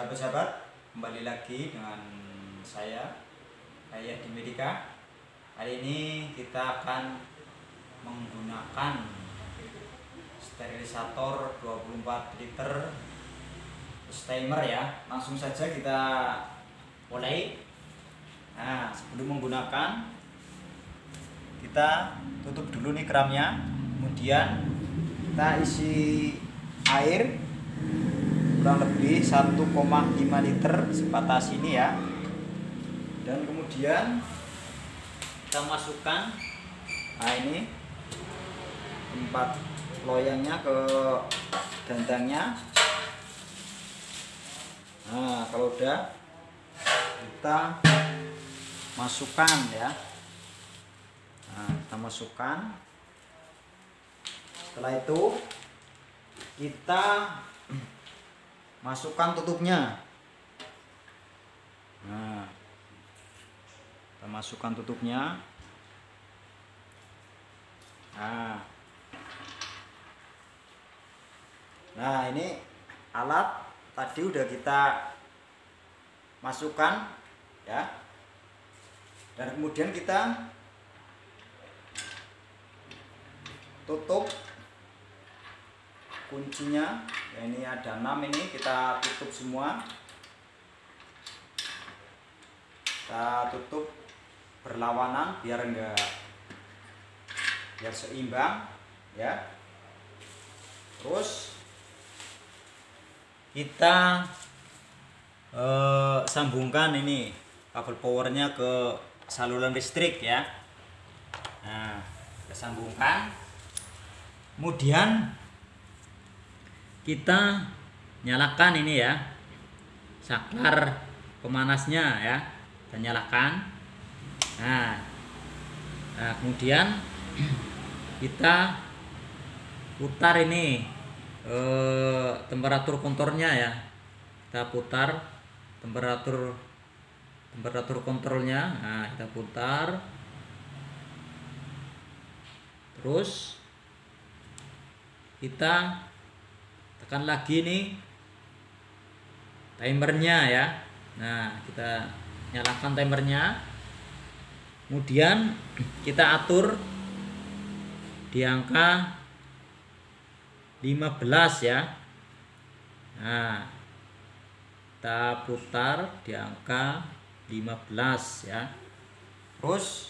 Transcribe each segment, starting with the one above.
sahabat-sahabat, kembali lagi dengan saya di Medika. Hari ini kita akan menggunakan sterilisator 24 liter steamer ya. Langsung saja kita mulai. Nah, sebelum menggunakan, kita tutup dulu nih keramnya, kemudian kita isi air kurang lebih 1,5 liter sebatas ini ya, dan kemudian kita masukkan, nah ini tempat loyangnya ke dandangnya. Nah, kalau udah kita masukkan ya, nah, kita masukkan. Setelah itu kita masukkan tutupnya. Nah, kita masukkan tutupnya. Nah, ini alat tadi udah kita masukkan ya, dan kemudian kita tutup kuncinya ya. Ini ada 6, ini kita tutup semua, kita tutup berlawanan biar seimbang ya. Terus kita sambungkan ini kabel powernya ke saluran listrik ya. Nah, kita sambungkan, kemudian kita nyalakan ini ya, saklar pemanasnya ya, kita nyalakan. Nah, kemudian kita putar ini temperatur konturnya ya, kita putar temperatur kontrolnya. Nah, kita putar, terus kita tekan lagi nih timernya ya. Nah, kita nyalakan timernya, kemudian kita atur di angka 15 ya. Nah, kita putar di angka 15 ya. Terus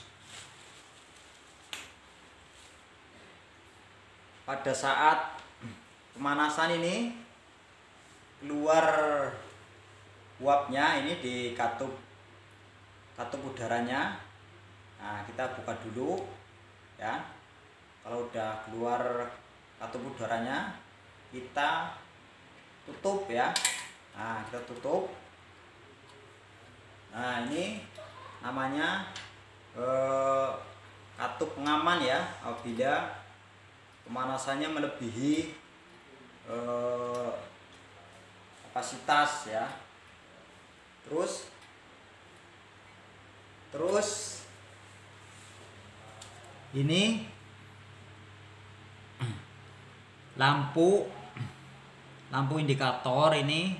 pada saat pemanasan ini keluar uapnya ini di katup udaranya. Nah, kita buka dulu ya. Kalau udah keluar katup udaranya, kita tutup ya. Nah, kita tutup. Nah, ini namanya katup pengaman ya, apabila pemanasannya melebihi kapasitas ya. Terus ini lampu indikator ini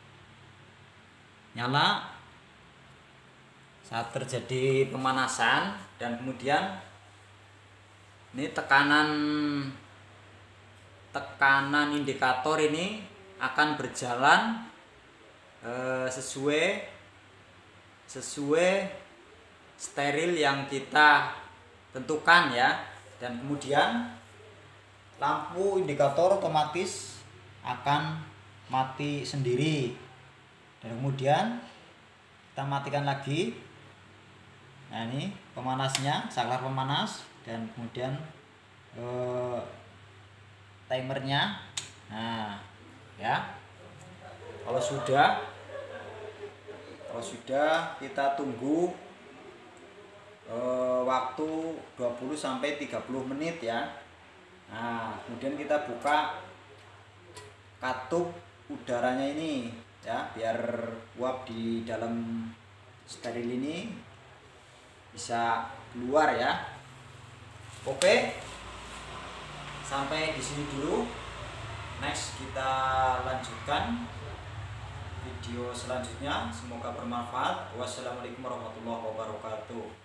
nyala saat terjadi pemanasan, dan kemudian ini tekanan indikator ini akan berjalan sesuai steril yang kita tentukan ya. Dan kemudian lampu indikator otomatis akan mati sendiri, dan kemudian kita matikan lagi. Nah, ini pemanasnya, saklar pemanas, dan kemudian timernya. Nah ya, kalau sudah kita tunggu waktu 20-30 menit ya. Nah, kemudian kita buka katup udaranya ini ya, biar uap di dalam steril ini bisa keluar ya. Oke, sampai di sini dulu. Next kita lanjutkan video selanjutnya. Semoga bermanfaat. Wassalamualaikum warahmatullahi wabarakatuh.